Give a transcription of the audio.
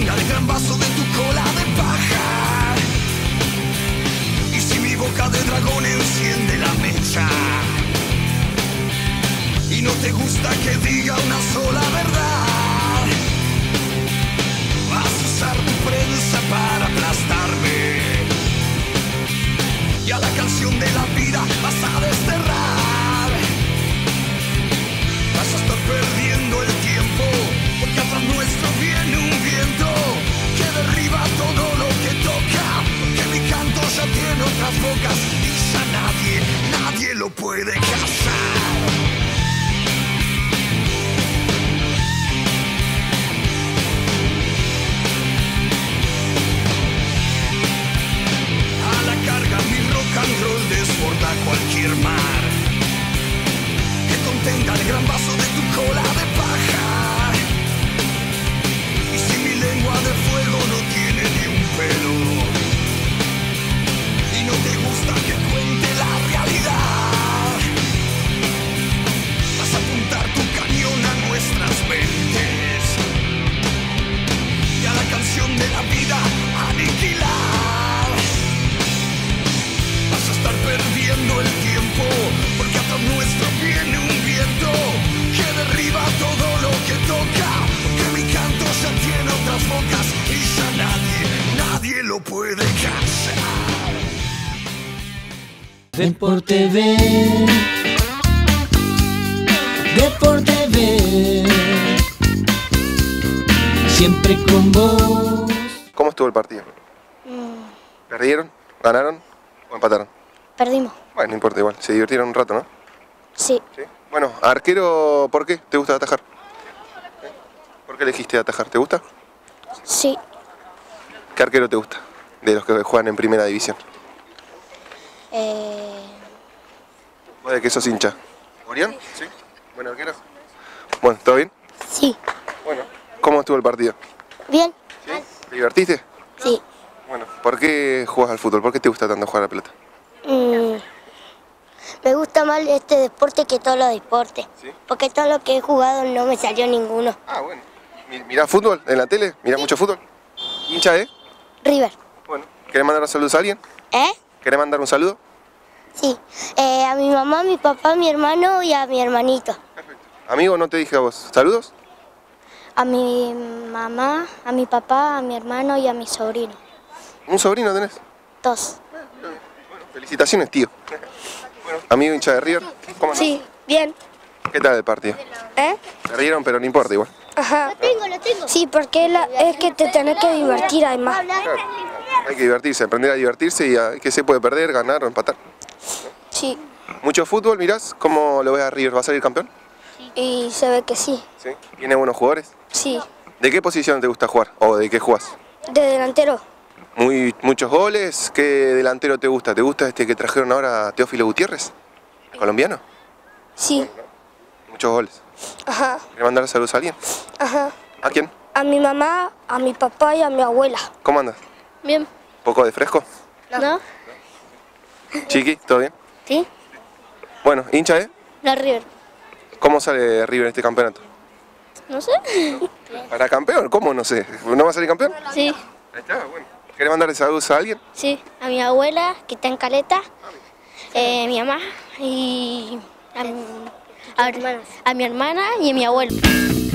al gran vaso de tu cola de paja. Y si mi boca de dragón enciende la mecha y no te gusta que diga una sola verdad, vas a usar tu prensa para aplastarme y a la canción de la vida vas a desterrar. Vas a estar perdiendo el tiempo porque atrás nuestro viene un viento que derriba todo lo que toca, porque mi canto ya tiene otras bocas y ya nadie lo puede cazar. Desborda cualquier mar que contenga el gran vaso de tu cola de paja. Y si mi lengua de fuego no tiene ni un pelo y no te gusta que cuente la realidad, vas a apuntar tu cañón a nuestras mentes y a la canción de la vida aniquilar. Vas a estar perdiendo el tiempo porque atrás nuestro viene un viento que derriba todo lo que toca, porque mi canto ya tiene otras bocas y ya nadie lo puede cazar. Deporte TV, Deporte TV, siempre con vos. ¿Cómo estuvo el partido? ¿Perdieron? ¿Ganaron? ¿O empataron? Perdimos. Bueno, no importa, igual. Se divirtieron un rato, ¿no? Sí. ¿Sí? Bueno, arquero, ¿por qué te gusta atajar? ¿Por qué elegiste atajar? ¿Te gusta? Sí. ¿Qué arquero te gusta de los que juegan en primera división? ¿Vos de qué sos hincha? ¿Orión? Sí. ¿Buen arquero? Bueno, ¿todo bien? Sí. Bueno, ¿cómo estuvo el partido? Bien. ¿Sí? ¿Te divertiste? Sí. Bueno, ¿por qué jugás al fútbol? ¿Por qué te gusta tanto jugar a la pelota? Me gusta más este deporte que todos los deportes. ¿Sí? Porque todo lo que he jugado no me salió ninguno. Ah, bueno. ¿Mirás fútbol en la tele? ¿Mirás mucho fútbol? ¿Hincha River. Bueno, ¿querés mandar un saludo a alguien? ¿Querés mandar un saludo? Sí. A mi mamá, a mi papá, a mi hermano y a mi hermanito. Perfecto. Amigo, no te dije a vos. ¿Saludos? A mi mamá, a mi papá, a mi hermano y a mi sobrino. ¿Un sobrino tenés? 2. Bueno, felicitaciones, tío. Bueno, amigo hincha de River, ¿cómo andás? Sí, bien. ¿Qué tal el partido? Se rieron, pero no importa igual. Ajá. Lo tengo. Sí, porque es que te tenés que divertir además. Claro. Hay que divertirse, aprender a divertirse y que se puede perder, ganar o empatar. Sí. ¿Mucho fútbol mirás? ¿Cómo lo ves a River? ¿Va a salir campeón? Y se ve que sí. ¿Sí? ¿Tiene buenos jugadores? Sí. ¿De qué posición te gusta jugar? ¿O de qué jugás? De delantero. Muchos goles. ¿Qué delantero te gusta? ¿Te gusta este que trajeron ahora a Teófilo Gutiérrez? ¿Colombiano? Sí. Muchos goles. Ajá. ¿Quieres mandar saludos a alguien? Ajá. ¿A quién? A mi mamá, a mi papá y a mi abuela. ¿Cómo andas? Bien. ¿Poco de fresco? ¿No? Chiqui, ¿todo bien? Sí. Bueno, hincha, La River. ¿Cómo sale River en este campeonato? No sé. ¿Para campeón? ¿Cómo no sé? ¿No va a salir campeón? Sí. Ahí está, bueno. ¿Querés mandarle saludos a alguien? Sí. A mi abuela, que está en Caleta. Mi mamá y a mi hermana y a mi abuelo.